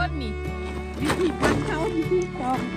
คนนี่วิธีปั้นเขาวิธีกอง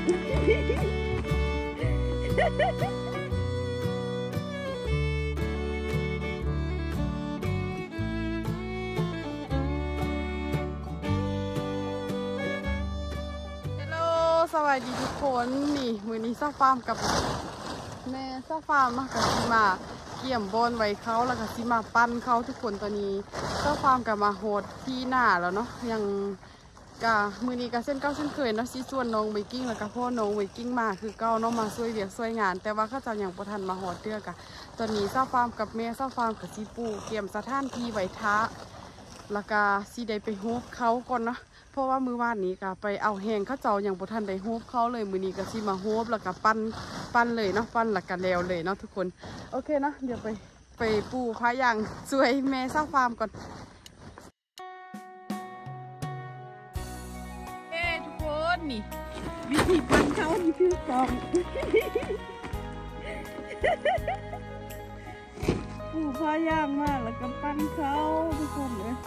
สวัสดีทุกคนนี่มือนี้ซ่าฟาร์มกับแม่ซ่าฟาร์มมากับซีมาเกี่ยมบอนไว้เขาแล้วก็ซีมาปั้นเขาทุกคนตอนนี้ซ่าฟาร์มกับมาโหดที่หน้าแล้วเนาะยังกะมือนี้กับเส้นเก้าเส้นเคยเนาะซีส่วนน้องไวกิ้งแล้วก็พ่อน้องไวกิ้งมาคือเก้าน้องมาช่วยเรียกช่วยงานแต่ว่าเขาจะยังประทันมาโหดเตื้อกะตอนนี้ซ่าฟาร์มกับแม่ซ่าฟาร์มกับซีปูเกี่ยมสถานที่ไว้ท้าแล้วก็ซีได้ไปโฮบเขาก่อนเนาะเพราะว่ามือวานนี้ก็ไปเอาแหงเขาเจ้าอย่างบุทันได้โฮบเขาเลยมือนี้ก็ซีมาโฮบแล้วก็ปั้นเลยเนาะปั้นแล้วก็แล้วเลยเนาะทุกคนโอเคนะเดี๋ยวไปปูพายางสวยแม่ซ่าฟาร์มก่อนเอ้ทุกคนนี่วิธีปั้นเขานี่คือกองปูพายางมากแล้วก็ปั้นเขาทุกคนเลย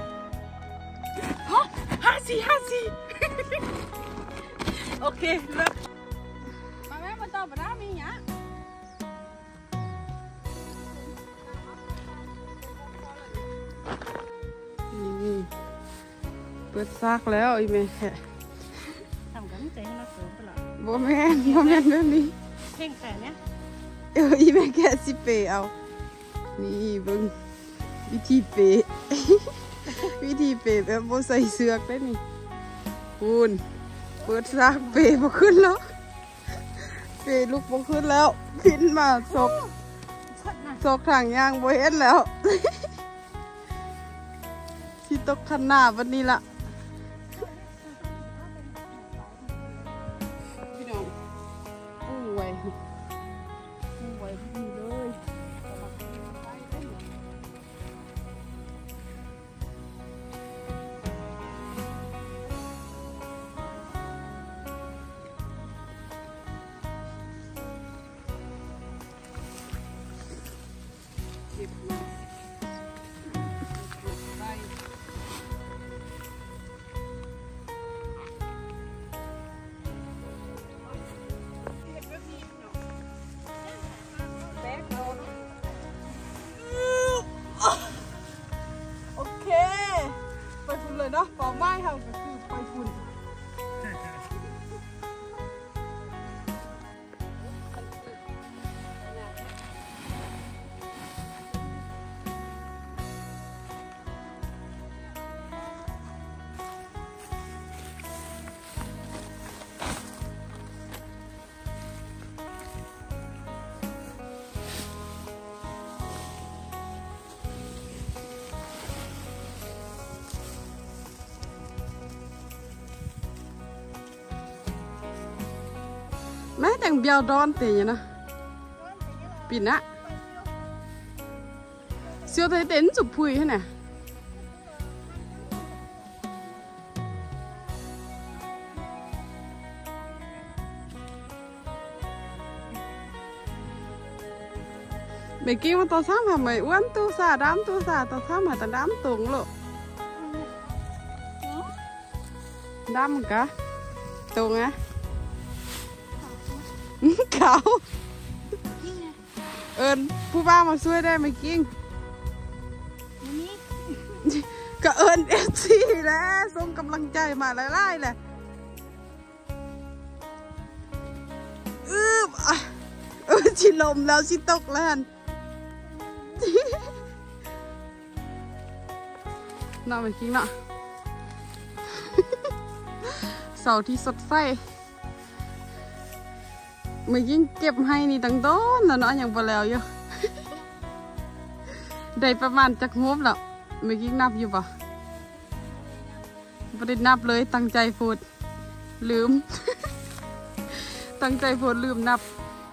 54โอเคเริ่มมาแม่มาต่อปะนะมีอย่างนี่เปิดซากแล้วอีเมย์ทำกันใจให้เราเสริมไปหรอโบแม่เรื่องนี้เพ่งแต่เนี้ยอีเมย์แกสิเปเอานี่เบิ้งวิธีเปวิธีเปแบบโบใส่เสือกได้นี่ปูนเปิดซากเปบ่ขึ้นแล้วเปลุกบ่ขึ้นแล้วขึ้นมาซกทางยางบ่เห็นแล้วที่ตกคันหน้าวันนี้ละพี่น้องปูไว้ดีเลยโอเคไปฝุ่นเลยเนาะปอกไม้ค่ะก็คือไปฝุ่นแม่แต่งเบียวดอนเตยนะปิ่นนะเสียวเตยเต้นจุบพุยให้น่ะเมื่อกี้มันตัวซ้ำหาไม่อ้วนตัวสาดำตัวสาตัวซ้ำหาแต่ดำตุงลูกดำกะตุงอะเขาเอิญผู้บ้ามาช่วยได้ไหมกิ้งก็เอิญFCแล้วส่งกำลังใจมาไล่ๆแหละชิลมแล้วชิตกแล้วน่าไหมกิ้งเนาะเสาที่สดใสเมื่อกี้เก็บให้นี่ตั้งต้นแล้วเนาะยังพอแล้วอยู่ได้ประมาณจักงบแล้วเมื่อกี้นับอยู่ป่ะไม่ได้นับเลยตั้งใจพูดลืม ตั้งใจพูดลืมนับ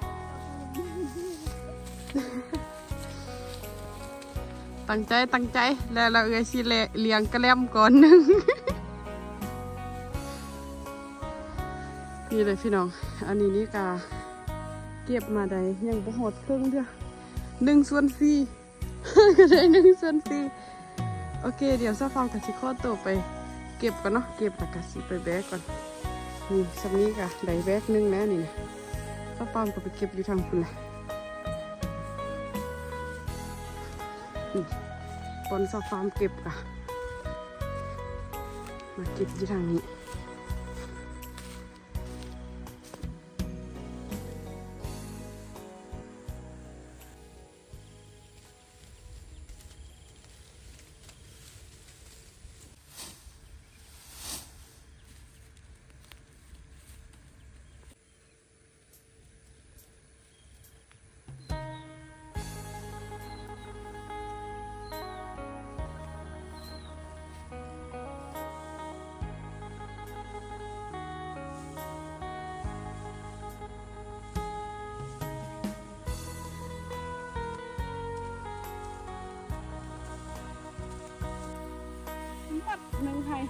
ตั้งใจแล้วเราสิเลี้ยงกระแลมก่อนหนึ่ง นี่เลยพี่น้องอันนี้นี่กาเก็บมาได้ยังบ่หดครึ่งเดียว1/4 ก็ได้1/4โอเคเดี๋ยวซ่าฟาร์มกับชิคโคโตไปเก็บก่อนเนาะเก็บแล้วก็สิไปแบกก่อนนี่สำนี้ก็ได้แบกนึงแล้วนี่นะก็ปามก็ไปเก็บอยู่ทางคุณแหละนี่บอนซาฟาร์มเก็บก่ะมาเก็บอยู่ทางนี้หนึ่งไทย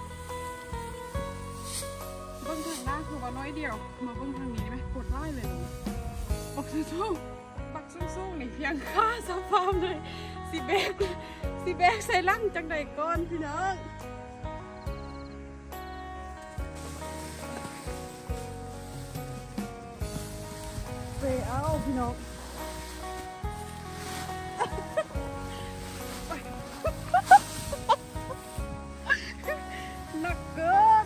เบิ้งทางหน้าคือว่าน้อยเดียวมาเบิ้งทางนี้ไหมกดไล่เลยปักสู้ๆปักสู้ๆนี่เพียงค่าซาฟาร์มเลยสิแบกใส่ลังจังใดก้อนพี่น้องไปเอาพี่น้องหนักเกิน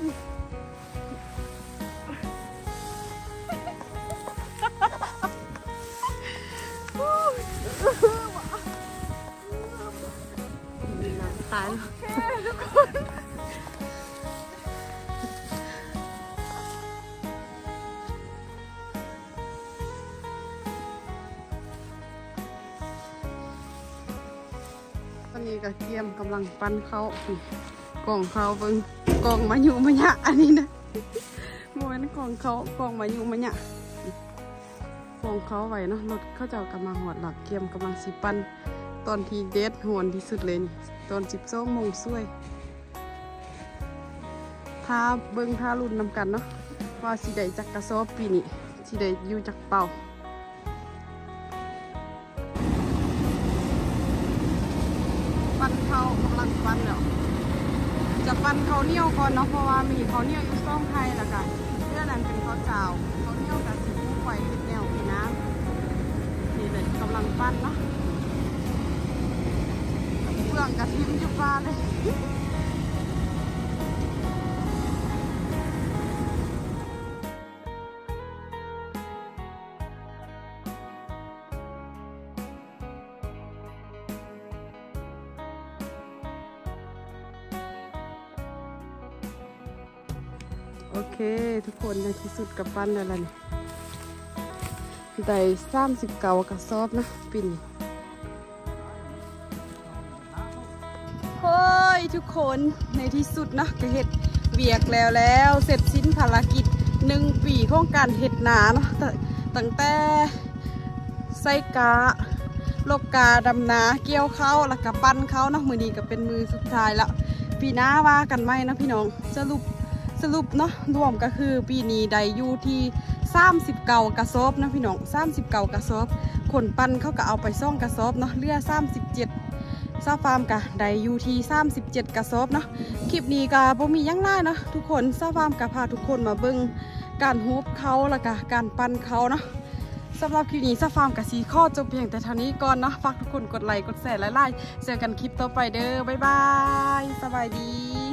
ตายแล้วทุกคนตอนนี้ก็เกียมกำลังปั้นเขากล่องเขาเบิ้งกล่องมาอยู่มะยะอันนี้นะโมเมนต์กล่องเขากล่องมาอยู่มะยะกล่องเขาไว้เนาะรถเขาเจ้ากำลังหอดหลักเกียมกำลังสิปั้นตอนที่เด็ดหวนที่สุดเลยนี่ตอน12 โมงช่วยทาเบิ้งทารุ่นนำกันเนาะว่าสิได้จักกระสอบปีนี้สิได้อยู่จักเป่าปั้นเขากำลังปั้นแล้วจะปั้นเขาเหนียวก่อนเนาะเพราะว่ามีเขาเหนียวอยู่ซ่องไทยแล้วกันเรื่องนั้นเป็นข้าวเจ้าเขาเหนียวกับสีผู้ไฟเป็นแนวพี่น้ำนี่เลยกำลังปั้นเนาะเปลืองกระทิมอยู่บ้านเลยโอเคทุกคนในที่สุดกับปั้นแล้วล่ะนี่ได้39 กระสอบนะปีนี้เฮ้ยทุกคนในที่สุดนะก็เห็ดเวียกแล้วเสร็จสิ้นภารกิจ1 ปีของการเห็ดนาเนาะตั้งแต่ไส้กาโลกกาดำนาเกี่ยวเข้าแล้วก็ปั้นเข้าเนาะมือนี้ก็เป็นมือสุดท้ายแล้วปีหน้าว่ากันไหมนะพี่น้องสรุปเนาะรวมก็คือปีนี้ได้อยู่ที่39 กระสอบนะพี่น้อง39 กระสอบขนปั้นเขาก็เอาไปซ่องกระสอบเนาะเลือ37ซาฟาร์มกะได้อยู่ที่37 กระสอบเนาะคลิปนี้ก็บ่มียังไงเนาะทุกคนซาฟาร์มกะพาทุกคนมาเบิ่งการฮูบเขาแล้วก็การปั้นเขาเนาะสำหรับคลิปนี้ซาฟาร์มกะสีข้อจบเพียงแต่เท่านี้ก่อนเนาะฝากทุกคนกดไลค์กดแชร์และไลค์เจอกันคลิปต่อไปเด้อบ๊ายบายสบายดี